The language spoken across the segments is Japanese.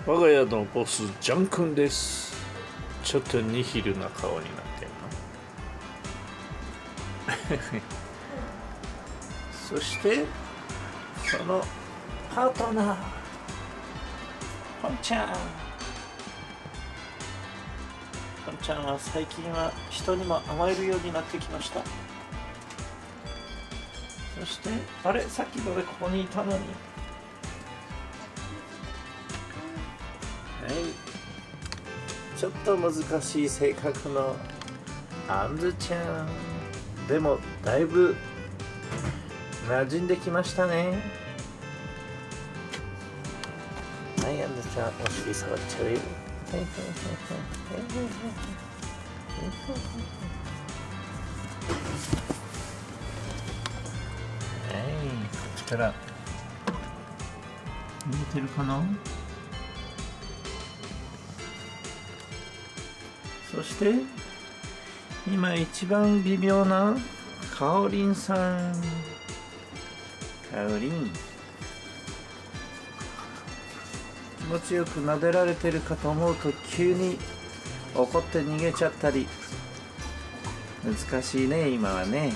我が家のボスジャン君です。ちょっとニヒルな顔になってんのそしてそのパートナーポンちゃん。ポンちゃんは最近は人にも甘えるようになってきました。そしてあれ、さっきまでここにいたのに。はい、ちょっと難しい性格のアンズちゃん。でもだいぶ馴染んできましたね。はい、アンズちゃん、お尻触っちゃうよ。こっちから見えてるかな。そして今一番微妙なかおりんさん。かおりん、気持ちよく撫でられてるかと思うと急に怒って逃げちゃったり、難しいね今はね。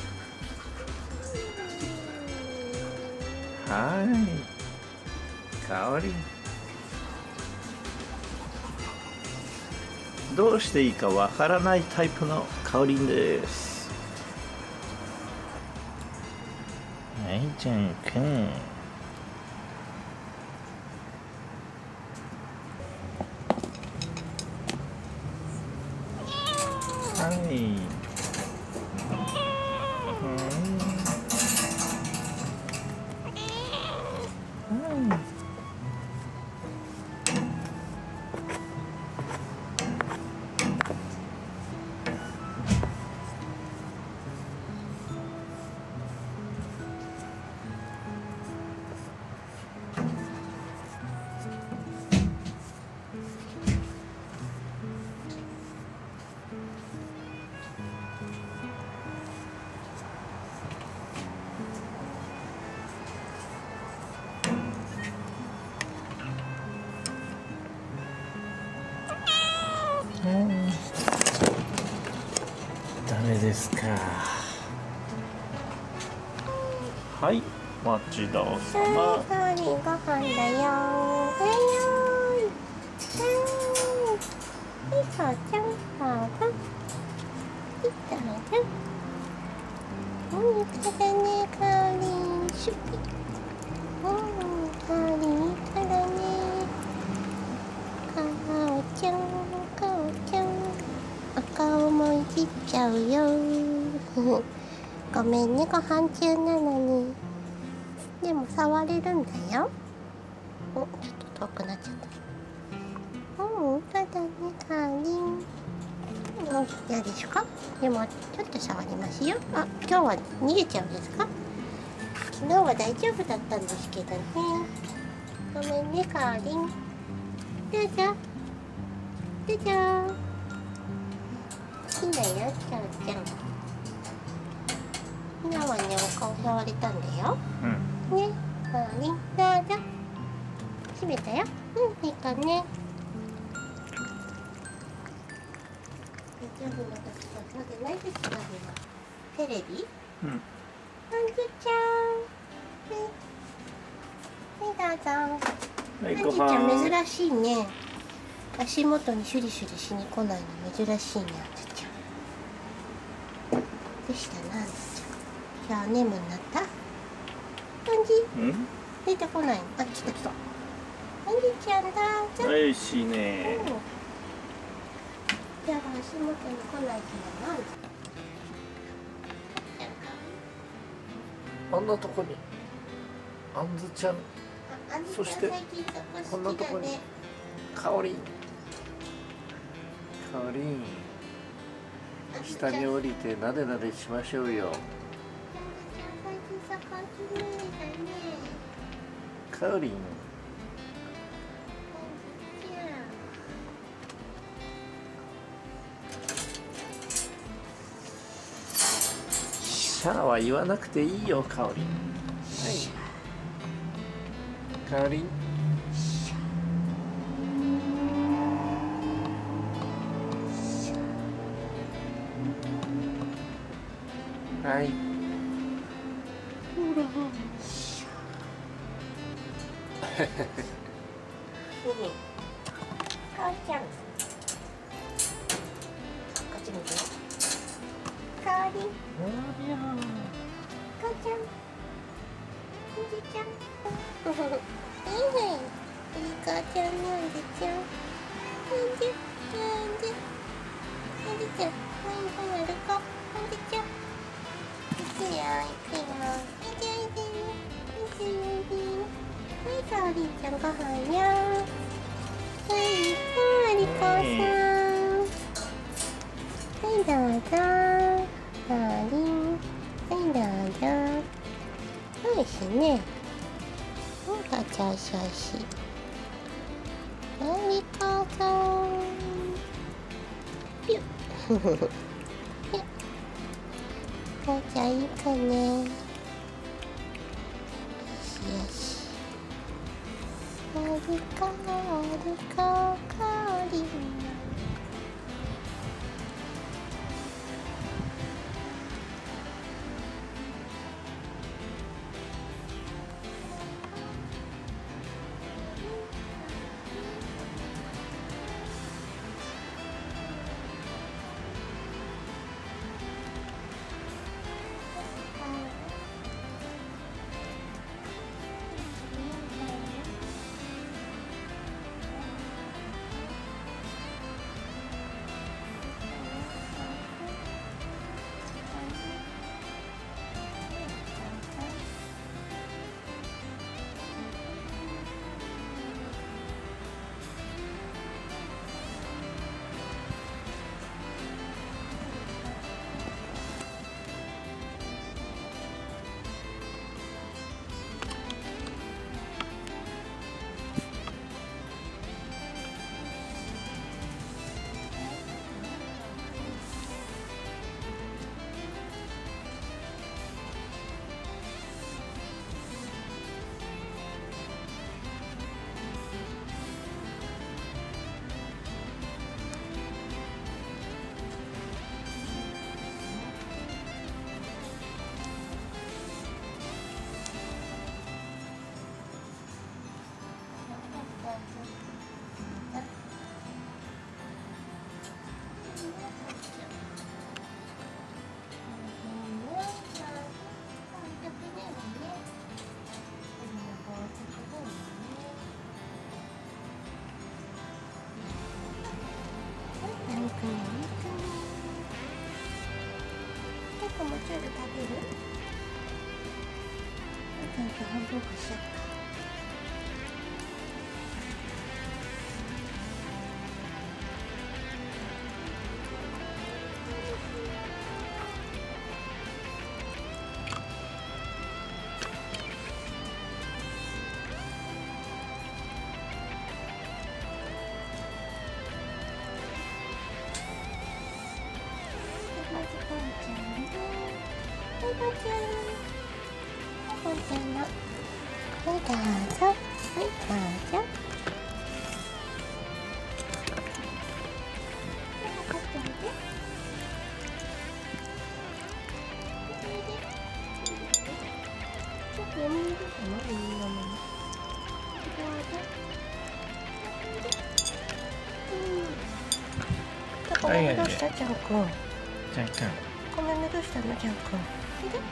はい、かおりん、どうしていいかわからないタイプのかおりんです。はい、ジャン君。はい。ダメですか。はい、お待ちどうさま。 かおりんご飯だよ。はいよーい。はい、そうちゃん、はい、どうぞ。いいからね、かおりん、シュピ。かおりんいいからね。かおちゃん、かおちゃん。お顔もいじっちゃうよごめんね、ご飯中なのに。でも触れるんだよ。お、ちょっと遠くなっちゃった。ただね、かおりん。嫌ですか？でもちょっと触りますよ。あ、今日は逃げちゃうんですか？昨日は大丈夫だったんですけどね。ごめんね、かおりん。どうぞ。どうぞ。いいんだよ、ちゃんちゃん。今はね、お顔触れたんだよ。ね、かおりん、どうぞ。閉めたよ。いいかね。大丈夫な時とそうでない時があるの。テレビ？あんずちゃん。はい、どうぞ。 はい、 あんずちゃん珍しいね。足元にシュリシュリしに来ないの珍しいね、あんずちゃん。どうしたの、あんずちゃん。今日眠になった？感じ？出てこないの？あ、来た来た。あんずちゃんだー。 おいしいね。 じゃあ足元に来ない日だな。 あんなとこにあんずちゃん、そしてこんなとこにかおりん。かおりん、下に降りてなでなでしましょうよ。かおりん、シャーは言わなくていいよ、かおりん。はい、かおりん。 はい。 かおちゃん、こっち見て。かおりん、かおちゃん、おじちゃん。はいはい。いいかおちゃんのおじちゃん。おじちゃん、おじちゃん。おじちゃん、はいはい、歩こう。おじちゃん。行くよ、行くよ。おいでおいで。おいでおいで。はい、かおりんちゃん、ご飯よ。はい、ありこさん。はい、どうぞ。ありん。はい、どうぞ。おいしいね。おいしいおいしいおいしい。ありこさん。ぴゅっ。ぴゅっ。かおちゃんいいかね。よしよし。ありこありこかおりん。もうちょいで食べる？なんか半分こしちゃった。まずこんちゃんね。はい、こんちゃん。こんちゃんの。はい、どうぞ。はい、どうぞ。こっちおいで。おいで。ちょっと読み入れたの？みんなの。どうぞ。おいで。どうしたちゃんくん。 ちゃんくん。 ごめんね、どうしたのちゃんくん。おいで。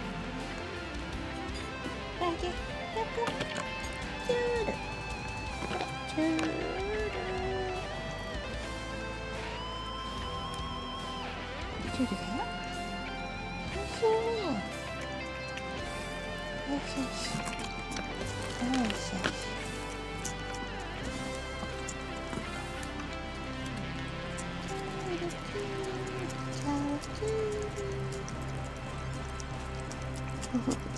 おいで。ちゃんくん。チュール。チュール。チュールだよ。おいしいね。おいしいし。おいしいし。チュール。チュール。